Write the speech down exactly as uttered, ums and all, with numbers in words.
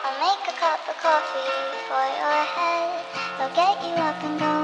I'll make a cup of coffee for your head. I'll get you up and going.